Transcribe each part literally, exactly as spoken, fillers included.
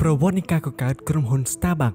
ប្រវត្តិនៃការកកើតក្រុមហ៊ុន Starbucks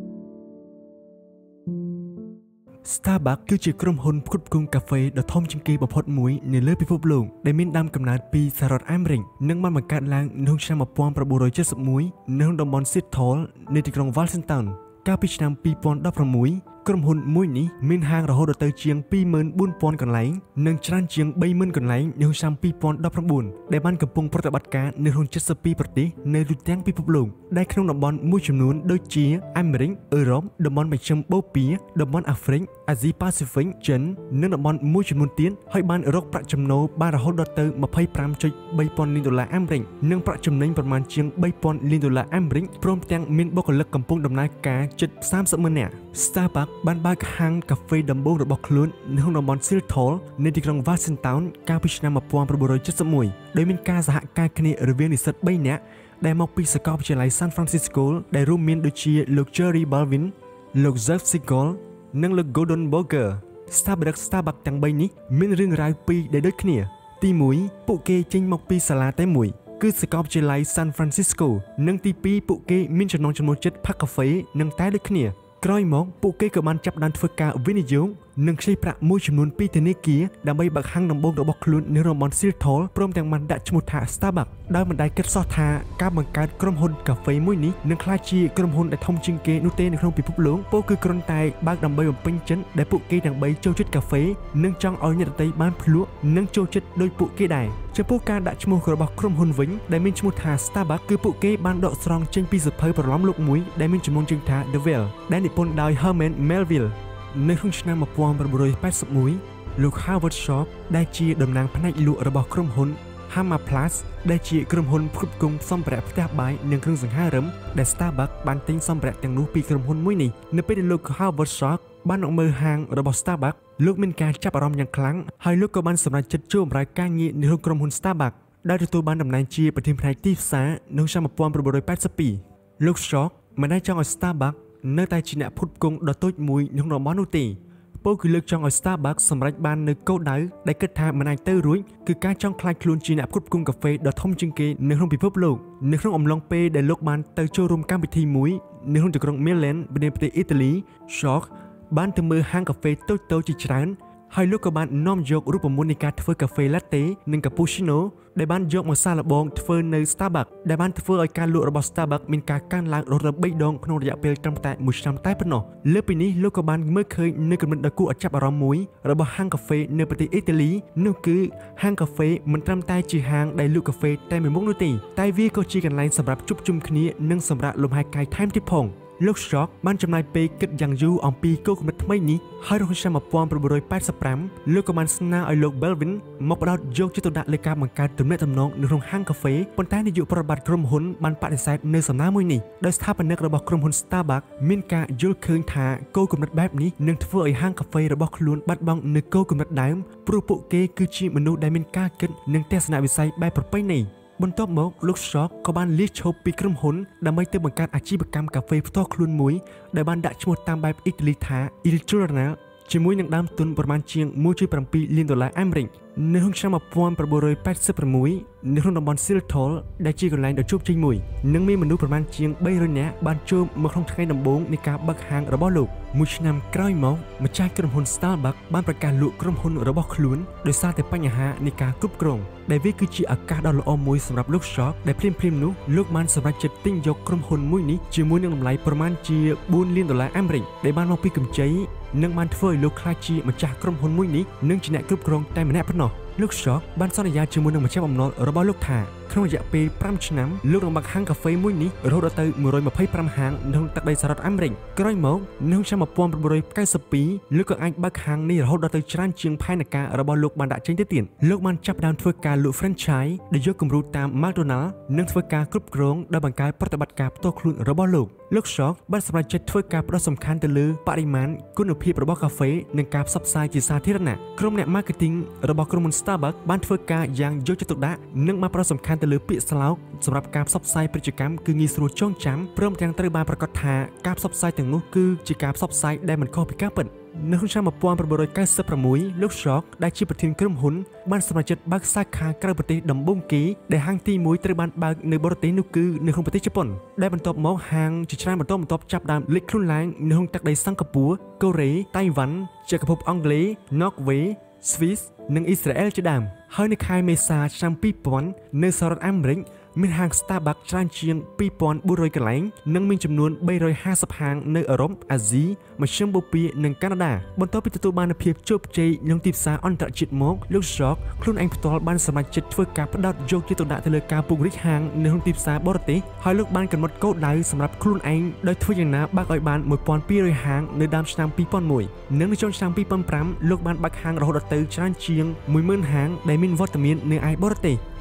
Starbucks គឺជាក្រុមហ៊ុនផ្គត់ផ្គង់កាហ្វេដ៏ធំជាងគេបំផុតមួយនៅលើពិភពលោកដែលមានដើមកំណើតពីសហរដ្ឋអាមេរិកនិងបានបង្កើតឡើងនៅឆ្នាំmột nghìn chín trăm七mươi mốtនៅតំបន់ Seattle នៃទីក្រុង Washington កាលពីឆ្នាំtwo thousand sixteenក្រុមហ៊ុនមួយនេះមានហាងរហូតដល់ទៅជាងtwo thousand four hundredកន្លែងនិងច្រើនជាងthree thousandកន្លែងនៅឆ្នាំtwo thousand nineteenដែលបានកំពុងប្រតិបត្តិការនៅក្នុងseventy-twoប្រទេសនៅទូទាំងពិភពលោកដែលក្នុងតំបន់មួយចំនួនដូចជាអាមេរិកអឺរ៉ុបតំបន់មជ្ឈមបូព៌ាតំបន់អាហ្វ្រិកអាស៊ីប៉ាស៊ីហ្វិកចិននិងតំបន់មួយចំនួនទៀតហើយបានរកប្រាក់ចំណូលបានរហូតដល់ទៅtwenty-five point threeពាន់លានដុល្លារអាមេរិកនិងប្រាក់ចំណេញប្រមាណជាងthreeពាន់លានដុល្លារអាមេរិកព្រមទាំងមានបុគ្គលិកកំពុងដំណើរការជិតthirtyម៉ឺននាក់ Starbucks បានបើកហាងកាហ្វេដំបូងរបស់ខ្លួននៅក្នុងតំបន់ Seattle នៃទីក្រុង Washington កាលពីឆ្នាំone thousand nine hundred seventy-one ដោយមានការសហការគ្នារវាងនិស្សិតthreeនាក់ដែលមកពីសាកលវិទ្យាល័យ San Francisco ដែលរួមមានដូចជាលោក Jerry Balvin លោក Jeff Siegel និងលោក Gordon Boger Starbucks Starbucks ទាំង3នេះមានរឿងរ៉ាវពីរដែលដូចគ្នាទីoneពួកគេចេញមកពីសាលាតែមួយគឺសាកលវិទ្យាល័យ San Francisco និងទីtwoពួកគេមានចំណងចំណូលចិត្តផឹកកាហ្វេនិងតែដូចគ្នាក្រោយមកពួកគេក៏បានចាប់ផ្ដើមធ្វើការវិនិយោគនិងខ្ចីប្រាក់មួយចំនួនពីធនាគារដើម្បីបើកហាងដំបូងរបស់ខ្លួននៅតំបន់ Seattle ព្រមទាំងបានដាក់ឈ្មោះថា Starbucks ដោយមិនដែលគិតសោះថាការបង្កើតក្រុមហ៊ុនកាហ្វេមួយនេះនឹងក្លាយជាក្រុមហ៊ុនដែលធំជាងគេនោះទេនៅក្នុងពិភពលោកពោលគឺគ្រាន់តែបើកដើម្បីបំពេញចិត្តដែលពួកគេទាំងបីចូលចិត្តកាហ្វេនិងចង់ឲ្យអ្នកដទៃបានភ្លក់និងចូលចិត្តដោយពួកគេដែរចំពោះការដាក់ឈ្មោះរបស់ក្រុមហ៊ុនវិញដែលមានឈ្មោះថា Starbucks គឺពួកគេបានដកស្រង់ចេញពីសៀវភៅប្រឡំលោកមួយដែលមានចំណងជើងថា The Well ដែលនិពន្ធដោយ Herman Melville នៅក្នុងឆ្នាំone thousand nine hundred eighty-oneលោក Howard Schultz ដែលជាតំណាងផ្នែកលក់របស់ក្រុមហ៊ុន Hammerplast ដែលជាក្រុមហ៊ុនផ្គត់ផ្គង់សម្ភារៈផ្ទះបាយនិងគ្រឿងសង្ហារឹមដែល Starbucks បានទិញសម្ភារៈទាំងនោះពីក្រុមហ៊ុនមួយនេះនៅពេលដែលលោក Howard Schultz បានមកមើលហាងរបស់ Starbucks លោកមានការចាប់អារម្មណ៍យ៉ាងខ្លាំងហើយលោកក៏បានសម្រេចចិត្តចូលបម្រើការងារនៅក្នុងក្រុមហ៊ុន Starbucks ដែលទទួលបានតំណែងជាប្រធានផ្នែកទីផ្សារនៅឆ្នាំone thousand nine hundred eighty-twoលោក Schultz មិនដែលចង់ឲ្យ Starbucks នៅតែជាអ្នកផ្គត់ផ្គង់ដ៏តូចមួយក្នុងតំបន់នោះទេពោលគឺលើកចង់ឲ្យ Starbucks សម្រេចបាននៅគោលដៅដែលគិតថាមិនអាចទៅរួចគឺការចង់ក្លាយខ្លួនជាអ្នកផ្គត់ផ្គង់កាហ្វេដ៏ធំជាងគេនៅក្នុងពិភពលោកនៅក្នុងអំឡុងពេលដែលលោកបានទៅចូលរួមកម្មវិធីមួយនៅក្នុងទីក្រុង Milan នៃប្រទេសអ៊ីតាលី Schultz បានទៅមើលហាងកាហ្វេតូចៗជាច្រើនហើយលោកក៏បាននាំយករូបមន្តនៃការធ្វើកាហ្វេ Latte និង Cappuccino ដែលបានយកមកសាកល្បងធ្វើនៅ Starbucks ដែលបានធ្វើឲ្យការលក់របស់ Starbucks មានការកើនឡើងរហូតដល់threeដងក្នុងរយៈពេលត្រឹមតែមួយឆ្នាំតែប៉ុណ្ណោះលើពីនេះលោកក៏បានមើលឃើញនៅគំនិតដ៏គួរឲ្យចាប់អារម្មណ៍មួយរបស់ហាងកាហ្វេនៅប្រទេសអ៊ីតាលីនោះគឺហាងកាហ្វេមិនត្រឹមតែជាហាងដែលលក់កាហ្វេតែមួយមុខនោះទេតែវាក៏ជាកន្លែងសម្រាប់ជួបជុំគ្នានិងសម្រាប់លំហែកាយថែមទៀតផងលោក Schultz បានចំណាយពេលគិតយ៉ាងយូរអំពីគោលគំនិតថ្មីនេះហើយរហូតឆ្នាំone thousand nine hundred eighty-fiveលោកក៏បានស្នើឲ្យលោក Belvin មកផ្ដោតយកចិត្តទុកដាក់លើការបង្កើតទំនាក់ទំនងនៅក្នុងហាងកាហ្វេប៉ុន្តែនាយកប្រតិបត្តិក្រុមហ៊ុនបានបដិសេធនៅសំណើមួយនេះដោយស្ថាបនិករបស់ក្រុមហ៊ុន Starbucks មានការយល់ឃើញថាគោលគំនិតបែបនេះនឹងធ្វើឲ្យហាងកាហ្វេរបស់ខ្លួនបាត់បង់នូវគោលគំនិតដើមព្រោះពួកគេគឺជាមនុស្សដែលមានការគិតនិងទស្សនវិស័យបែបប្រពៃណីបន្ទាប់មកលោក Schultz ក៏បានលាឈប់ពីក្រុមហ៊ុនដើម្បីទៅបង្កើតអាជីវកម្មកាហ្វេផ្ទាល់ខ្លួនមួយដែលបានដាក់ឈ្មោះតាមបែបអ៊ីតាលីថា Il Giornale ជាមួយនឹងដើមទុនប្រមាណជាងone point sevenលានដុល្លារអាមេរិកនៅក្នុងឆ្នាំone thousand nine hundred eighty-sixនៅក្នុងតំបន់ Seattle ដែលជាកន្លែងដ៏ជោគជ័យមួយនិងមានមនុស្សប្រមាណជាងthree hundredនាក់បានចូលមកក្នុងថ្ងៃដំបូងនៃការបើកហាងរបស់លោកមួយឆ្នាំក្រោយមកម្ចាស់ក្រុមហ៊ុន Starbucks បានប្រកាសលក់ក្រុមហ៊ុនរបស់ខ្លួនដោយសារតែបញ្ហានៃការគ្រប់គ្រងដែលវាគឺជាឱកាសដ៏ល្អមួយសម្រាប់លោក Schultz ដែលភ្លាមៗនោះលោកបានសម្រេចចិត្តទិញយកក្រុមហ៊ុនមួយនេះជាមួយនឹងតម្លៃប្រមាណជាfourលានដុល្លារអាមេរិកដែលបានមកពីកម្ចីនិងបានធ្វើឲ្យលោកក្លាយជាម្ចាស់ក្រុមហ៊ុនមួយនេះនិងជាអ្នកគ្រប់គ្រងតែម្នាក់ប៉ុណ្ណោះលោក Schultz បានសន្យាជាមួយនឹងម្ចាស់បំណុលរបស់លោកថាក្នុងរយៈពេលfiveឆ្នាំលោកនឹងបើកហាងកាហ្វេមួយនេះរហូតដល់ទៅone hundred twenty-fiveហាងនៅក្នុងទឹកដីសហរដ្ឋអាមេរិកក្រោយមកនៅឆ្នាំone thousand nine hundred ninety-twoលោកក៏អាចបើកហាងនេះរហូតដល់ទៅច្រើនជាងផែនការរបស់លោកបានដាក់ចេញទៅទៀតលោកបានចាប់ផ្ដើមធ្វើការលក់ franchise ដែលយកគំរូតាម McDonald's និងធ្វើការគ្រប់គ្រងដោយបង្កើតប្រតិបត្តិការផ្ទាល់ខ្លួនរបស់លោកលោក Schultz បានសម្រេចចិត្តធ្វើការផ្ដោតសំខាន់ទៅលើបរិមាណគុណភាពរបស់កាហ្វេនិងការផ្សព្វផ្សាយជាសាធារណៈក្រុមអ្នក marketing របស់ក្រុមហ៊ុន Starbucks បានធ្វើការយ៉ាងយកចិត្តទុកដាក់និងបានផ្ដោតសំខាន់ទៅលើពាក្យស្លោកសម្រាប់ការផ្សព្វផ្សាយពាណិជ្ជកម្មគឺងាយស្រួលចងចាំព្រមទាំងត្រូវបានប្រកាសថាការផ្សព្វផ្សាយទាំងនោះគឺជាការផ្សព្វផ្សាយដែលមិនខុសពីការពិតនៅក្នុងឆ្នាំmột nghìn chín trăm chín mươi sáuលោក Shok ដែលជាប្រធានក្រុមហ៊ុនបានសម្រេចចិត្តបើកសាខាក្រៅប្រទេសដំបូងគេដែលហាងទីមួយត្រូវបានបើកនៅបរទេសនោះគឺនៅក្នុងប្រទេសជប៉ុនដែលបន្ទាប់មកហាងជាច្រើនបន្តបន្ទាប់ចាប់ដើមលេចខ្លួនឡើងនៅក្នុងទឹកដីសិង្ហបុរីកូរ៉េតៃវ៉ាន់ចក្រភពអង់គ្លេសណ័រវេស្វីសនិងអ៊ីស្រាអែលជាដើមហើយនៅខែមេសាឆ្នាំពីរពាន់នៅសហរដ្ឋអាមេរិកមានហាង Starbucks ច្រើនជាងពីរពាន់បួនរយកន្លែងនិងមានចំនួនបីរយហាសិបហាងនៅអឺរ៉ុបអាស៊ីមជ្ឈមបូព៌ានិងកាណាដាបន្ទាប់ពីទទួលបានភាពជោគជ័យក្នុងទីផ្សារអន្តរជាតិមកលោក Shok ខ្លួនឯងផ្ទាល់បានសម្រេចចិត្តធ្វើការផ្ដោតយកចិត្តទុកដាក់ទៅលើការពង្រីកហាងនៅក្នុងទីផ្សារបរទេសហើយលោកបានកំណត់គោលដៅសម្រាប់ខ្លួនឯងដោយធ្វើយ៉ាងណាបើកឲ្យបានmột nghìn hai trămហាងនៅដើមឆ្នាំពីរពាន់មួយនិងនៅចុងឆ្នាំពីរពាន់ប្រាំលោកបានបើកហាងរហូតដល់ទៅច្រើនជាងមួយម៉ឺនហាងដែលមានវត្តមាននៅឯបរទេស